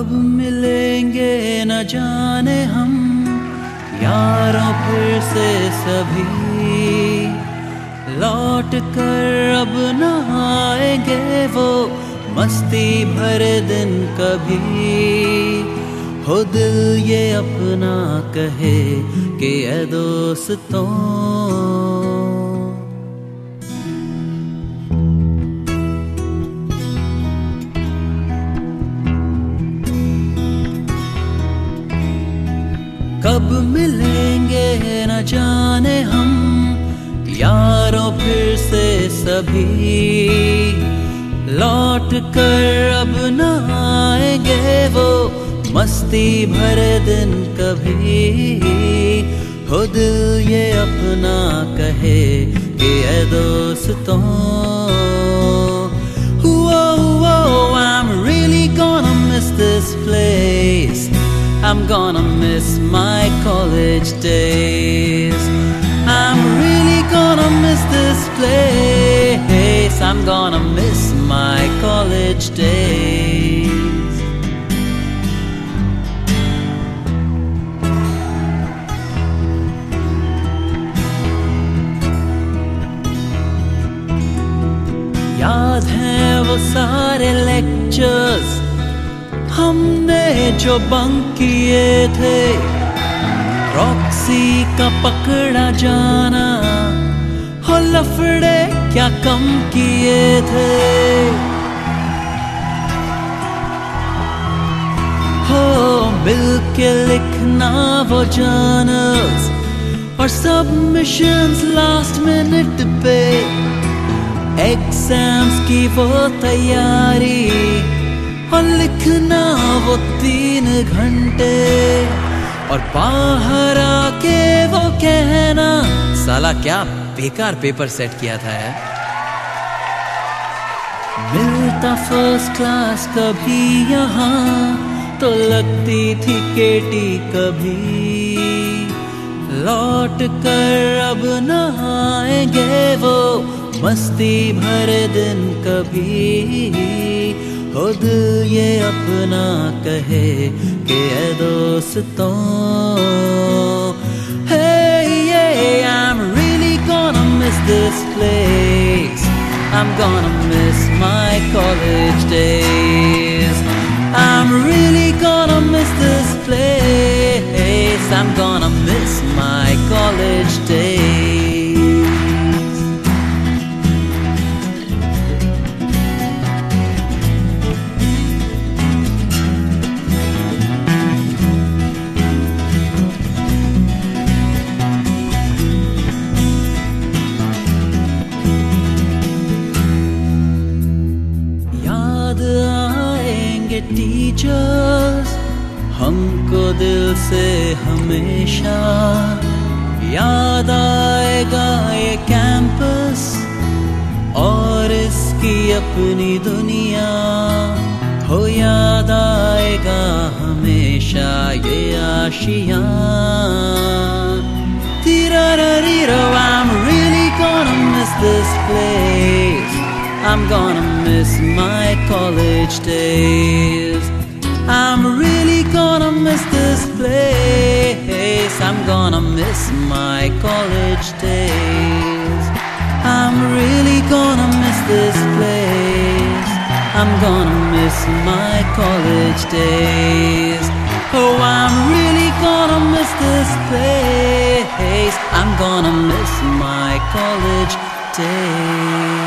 कब मिलेंगे न जाने हम यारों फिर से सभी, लौट कर अब न आएंगे वो मस्ती भरे दिन कभी। हो दिल ये अपना कहे कि ऐ दोस्तों, कब मिलेंगे न जाने हम यारों फिर से सभी, लौट कर अब न आएंगे वो मस्ती भरे दिन कभी। हो दिल ये अपना कहे कि ऐ दोस्तों, I'm really gonna miss this place, I'm gonna miss my college days, I'm really gonna miss this place, I'm gonna miss my college days. याद हैं वो सारे लेक्चर्स हमने जो बंक किए थे, रॉक्सी का पकड़ा जाना, हो लफड़े क्या कम किए थे। हो मिल के लिखना वो जर्नल्स और सबमिशंस लास्ट मिनट पे, एग्जाम्स की वो तैयारी और लिखना वो 3 घंटे, और बाहर आके वो कहना साला क्या बेकार पेपर सेट किया था यार। मिलता फर्स्ट क्लास कभी यहाँ तो लगती थी केटी कभी, लौट कर अब न आएंगे वो मस्ती भरे दिन कभी। हो दिल ये अपना कहे कि ऐ दोस्तों, hey yeah, I'm really gonna miss this place, I'm gonna miss my college days, I'm really gonna miss this place, I'm gonna miss my college days. Teachers हमको दिल से हमेशा, याद आएगा ये कैंपस और इसकी अपनी दुनिया, हो याद आएगा हमेशा ये आशियाँ। I'm really gonna miss this place, I'm gonna miss my college days, I'm really gonna miss this place, I'm gonna miss my college days, I'm really gonna miss this place, I'm gonna miss my college days, oh I'm really gonna miss this place, I'm gonna miss my college days.